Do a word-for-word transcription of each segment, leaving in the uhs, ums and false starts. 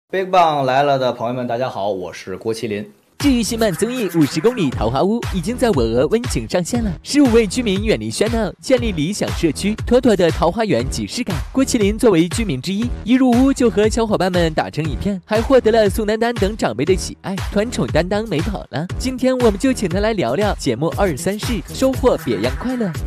Big Bang 来了的朋友们，大家好，我是郭麒麟。 治愈系漫综艺《五十公里桃花坞》已经在我俄温情上线了，十五位居民远离喧闹，建立理想社区，妥妥的桃花源即视感。郭麒麟作为居民之一，一入屋就和小伙伴们打成一片，还获得了宋丹丹等长辈的喜爱，团宠担当没跑了。今天我们就请他来聊聊节目二三事，收获别样快乐。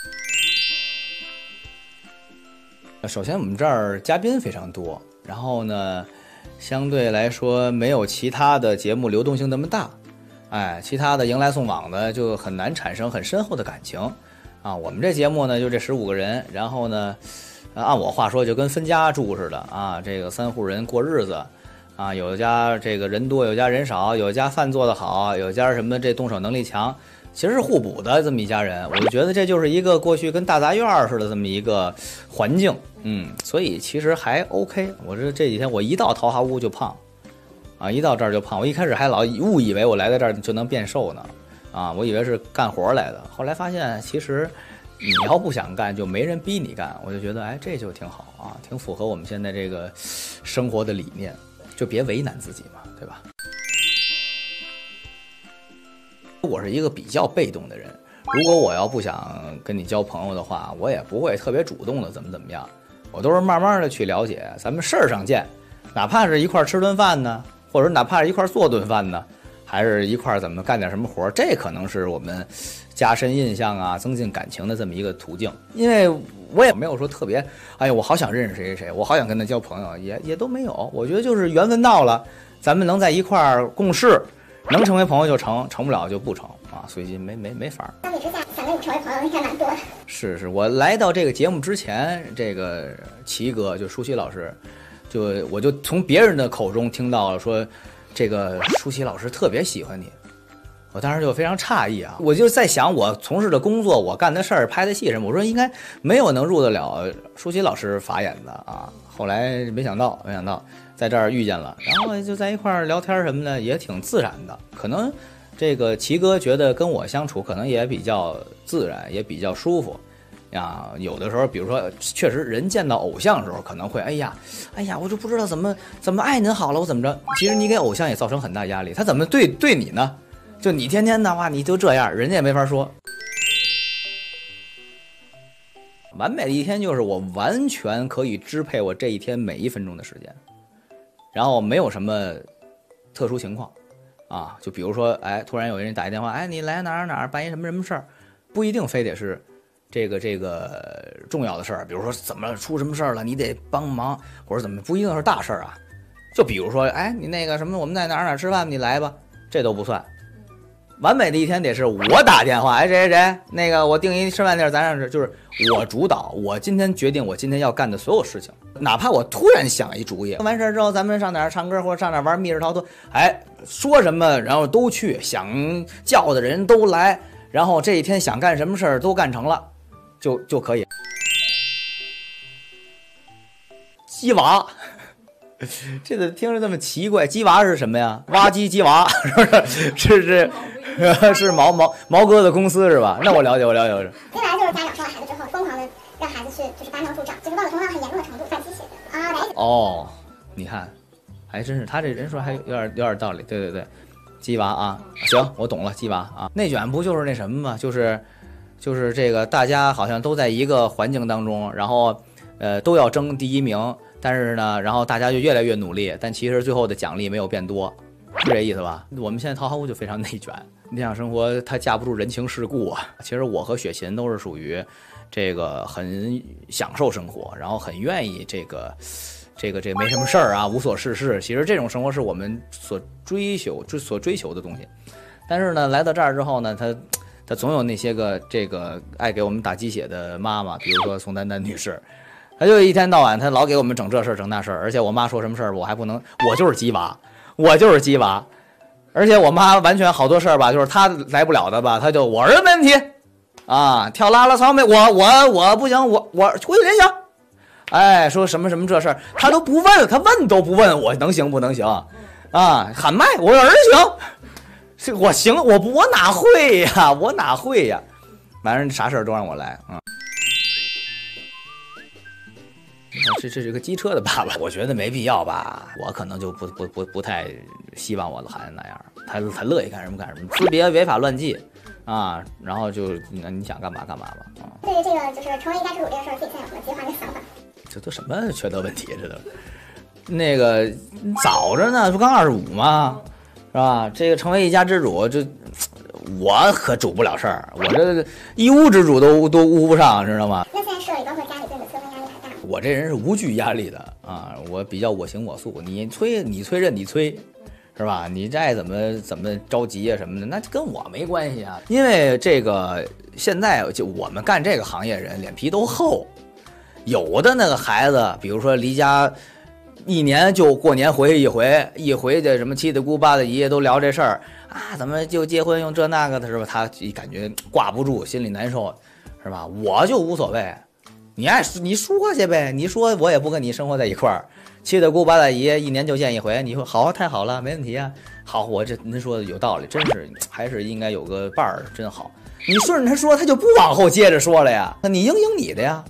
首先，我们这儿嘉宾非常多，然后呢，相对来说没有其他的节目流动性那么大，哎，其他的迎来送往的就很难产生很深厚的感情啊。我们这节目呢就这十五个人，然后呢，按我话说就跟分家住似的啊，这个三户人过日子啊，有家这个人多，有家人少，有家饭做得好，有家什么这动手能力强。其实是互补的这么一家人，我就觉得这就是一个过去跟大杂院似的这么一个环境，嗯，所以其实还 OK。我这这几天我一到桃花坞就胖，啊，一到这儿就胖。我一开始还老误以为我来到这儿就能变瘦呢，啊，我以为是干活来的，后来发现其实你要不想干就没人逼你干，我就觉得哎这就挺好啊，挺符合我们现在这个生活的理念，就别为难自己嘛，对吧？我是一个比较被动的人，如果我要不想跟你交朋友的话，我也不会特别主动的怎么怎么样，我都是慢慢的去了解，咱们事儿上见，哪怕是一块吃顿饭呢，或者哪怕是一块做顿饭呢，还是一块怎么干点什么活，这可能是我们加深印象啊，增进感情的这么一个途径。因为我也没有说特别，哎呀，我好想认识谁谁谁，我好想跟他交朋友，也也都没有。我觉得就是缘分到了，咱们能在一块共事。能成为朋友就成，成不了就不成啊，所以没没没法。 相比之下，想跟你成为朋友应该蛮多的。 是是，我来到这个节目之前，这个齐哥就舒淇老师，就我就从别人的口中听到了说，这个舒淇老师特别喜欢你，我当时就非常诧异啊，我就在想，我从事的工作，我干的事儿，拍的戏什么，我说应该没有能入得了舒淇老师法眼的啊。后来没想到，没想到。在这儿遇见了，然后就在一块儿聊天什么的，也挺自然的。可能这个齐哥觉得跟我相处可能也比较自然，也比较舒服呀。有的时候，比如说，确实人见到偶像的时候，可能会哎呀，哎呀，我就不知道怎么怎么爱您好了，我怎么着？其实你给偶像也造成很大压力，他怎么对对你呢？就你天天的话，你就这样，人家也没法说。完美的一天就是我完全可以支配我这一天每一分钟的时间。然后没有什么特殊情况啊，就比如说，哎，突然有人打一电话，哎，你来哪儿哪儿办一什么什么事儿，不一定非得是这个这个重要的事儿，比如说怎么出什么事儿了，你得帮忙或者怎么，不一定是大事儿啊。就比如说，哎，你那个什么，我们在哪儿哪儿吃饭，你来吧，这都不算。完美的一天得是我打电话，哎，谁谁谁，那个我订一吃饭地儿，咱上吃，就是我主导，我今天决定我今天要干的所有事情，哪怕我突然想一主意，完事之后咱们上哪儿唱歌或者上哪儿玩密室逃脱，哎，说什么然后都去，想叫的人都来，然后这一天想干什么事儿都干成了，就就可以。鸡娃。这个听着这么奇怪，鸡娃是什么呀？挖机鸡娃是不是？是是是毛毛毛哥的公司是吧？那我了解，我了解。我接下来就是家长生了孩子之后，疯狂的让孩子去就是拔苗助长，就是到了同样很严重的程度，犯鸡血啊！来哦，你看，还真是他这人说还有点有点道理。对对对，鸡娃啊，行，我懂了，鸡娃啊。内卷不就是那什么吗？就是就是这个大家好像都在一个环境当中，然后呃都要争第一名。但是呢，然后大家就越来越努力，但其实最后的奖励没有变多，是这意思吧？我们现在桃花坞就非常内卷，理想生活它架不住人情世故啊。其实我和雪琴都是属于这个很享受生活，然后很愿意这个这个这个没什么事儿啊，无所事事。其实这种生活是我们所追求、追所追求的东西。但是呢，来到这儿之后呢，他他总有那些个这个爱给我们打鸡血的妈妈，比如说宋丹丹女士。他就一天到晚，他老给我们整这事儿整那事儿，而且我妈说什么事儿，我还不能，我就是鸡娃，我就是鸡娃，而且我妈完全好多事儿吧，就是她来不了的吧，她就我儿子没问题，啊，跳拉拉操没，我我我不行，我我回去联想，哎，说什么什么这事儿，她都不问，她问都不问我能行不能行，啊，喊麦我儿子行，是我行，我不我哪会呀，我哪会呀，反正啥事儿都让我来啊。 这这是个机车的爸爸，我觉得没必要吧。我可能就不不不不太希望我的孩子那样，他他乐意干什么干什么，自别违法乱纪啊，然后就那你想干嘛干嘛吧啊。 对于这个就是成为一家之主这个事儿，自己现在有什么计划跟想法？ 这都什么缺德问题？这都那个早着呢，不刚二十五吗？是吧？这个成为一家之主，这我可主不了事儿，我这一屋之主都都捂不上，知道吗？ 那现在社里包括家里对你的催婚压力还大吗？ 我这人是无惧压力的啊，我比较我行我素，你催你催任你催，是吧？你再怎么怎么着急啊什么的，那跟我没关系啊。因为这个现在就我们干这个行业人脸皮都厚，有的那个孩子，比如说离家一年就过年回去一回，一回去什么七大姑八大姨都聊这事儿啊，怎么就结婚用这那个的，是吧？他感觉挂不住，心里难受，是吧？我就无所谓，你爱你说去呗，你说我也不跟你生活在一块儿，七大姑八大姨一年就见一回，你说好，太好了，没问题啊。好，我这您说的有道理，真是还是应该有个伴儿，真好。你顺着他说，他就不往后接着说了呀，那你应应你的呀。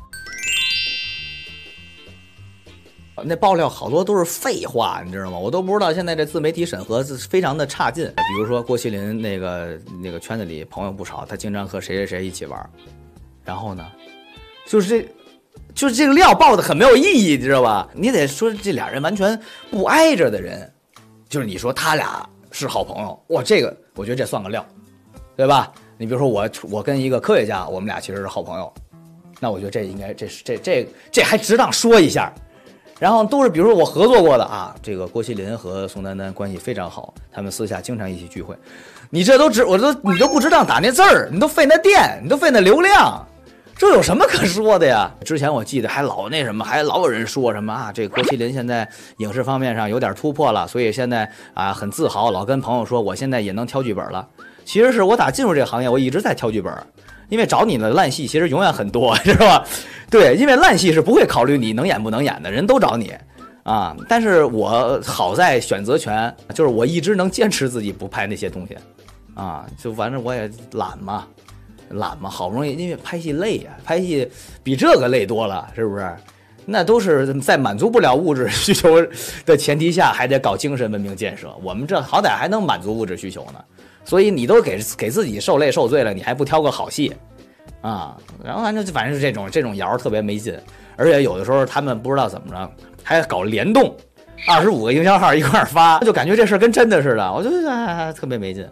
那爆料好多都是废话，你知道吗？我都不知道现在这自媒体审核是非常的差劲。比如说郭麒麟那个那个圈子里朋友不少，他经常和谁谁谁一起玩，然后呢，就是这，就是这个料爆的很没有意义，你知道吧？你得说这俩人完全不挨着的人，就是你说他俩是好朋友，哇，这个我觉得这算个料，对吧？你比如说我我跟一个科学家，我们俩其实是好朋友，那我觉得这应该这是这这这还值当说一下。然后都是比如说我合作过的啊，这个郭麒麟和宋丹丹关系非常好，他们私下经常一起聚会。你这都值，我都你都不值当打那字儿，你都费那电，你都费那流量，这有什么可说的呀？之前我记得还老那什么，还老有人说什么啊，这个郭麒麟现在影视方面上有点突破了，所以现在啊很自豪，老跟朋友说我现在也能挑剧本了。其实是我打进入这个行业，我一直在挑剧本。因为找你的烂戏其实永远很多，知道吧？对，因为烂戏是不会考虑你能演不能演的，人都找你啊。但是我好在选择权，就是我一直能坚持自己不拍那些东西啊。就反正我也懒嘛，懒嘛，好不容易，因为拍戏累呀、啊，拍戏比这个累多了，是不是？那都是在满足不了物质需求的前提下，还得搞精神文明建设。我们这好歹还能满足物质需求呢。所以你都给给自己受累受罪了，你还不挑个好戏啊？然后反正反正是这种这种谣特别没劲，而且有的时候他们不知道怎么着，还搞联动，二十五个营销号一块儿发，就感觉这事跟真的似的，我就哎特别没劲。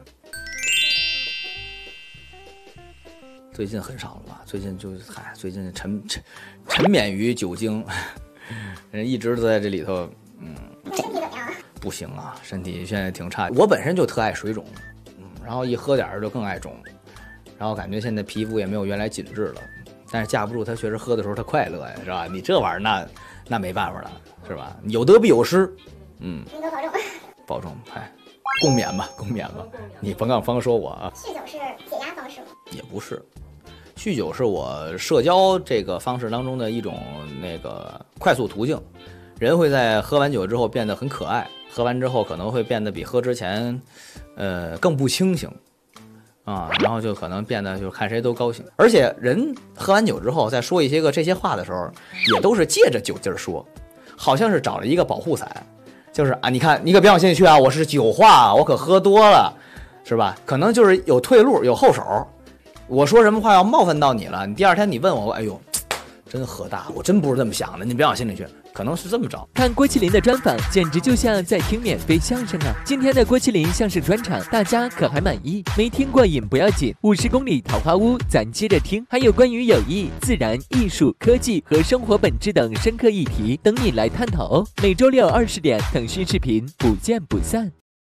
最近很少了吧？最近就嗨，最近沉沉沉湎于酒精，人一直都在这里头，嗯。 身体怎么样啊？ 不行啊，身体现在挺差。我本身就特爱水肿。然后一喝点儿就更爱肿，然后感觉现在皮肤也没有原来紧致了，但是架不住他确实喝的时候他快乐呀，是吧？你这玩意儿那那没办法了，是吧？有得必有失，嗯， 您多保重， 保重，哎，共勉吧，共勉吧。你甭敢方说我啊。 酗酒是解压方式吗？ 也不是，酗酒是我社交这个方式当中的一种那个快速途径。人会在喝完酒之后变得很可爱，喝完之后可能会变得比喝之前呃更不清醒啊，然后就可能变得就是看谁都高兴。而且人喝完酒之后再说一些个这些话的时候，也都是借着酒劲儿说，好像是找了一个保护伞，就是啊，你看你可别往心里去啊，我是酒话，我可喝多了，是吧？可能就是有退路有后手，我说什么话要冒犯到你了，你第二天你问我，哎呦真喝大，我真不是这么想的，你别往心里去，可能是这么着。 看郭麒麟的专访，简直就像在听免费相声啊！今天的郭麒麟相声专场，大家可还满意？没听过瘾不要紧，五十公里桃花坞，咱接着听，还有关于友谊、自然、艺术、科技和生活本质等深刻议题等你来探讨哦。每周六二十点，腾讯视频不见不散。